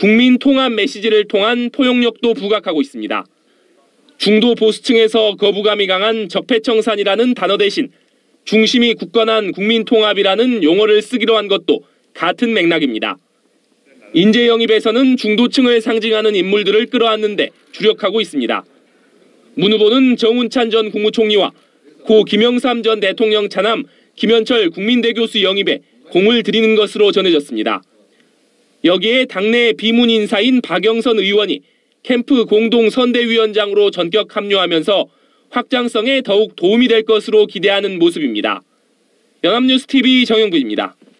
국민 통합 메시지를 통한 포용력도 부각하고 있습니다. 중도 보수층에서 거부감이 강한 적폐청산이라는 단어 대신 중심이 굳건한 국민통합이라는 용어를 쓰기로 한 것도 같은 맥락입니다. 인재 영입에서는 중도층을 상징하는 인물들을 끌어안는데 주력하고 있습니다. 문 후보는 정운찬 전 국무총리와 고 김영삼 전 대통령 차남 김현철 국민대 교수 영입에 공을 들이는 것으로 전해졌습니다. 여기에 당내 비문 인사인 박영선 의원이 캠프 공동선대위원장으로 전격 합류하면서 확장성에 더욱 도움이 될 것으로 기대하는 모습입니다. 연합뉴스TV 정영구입니다.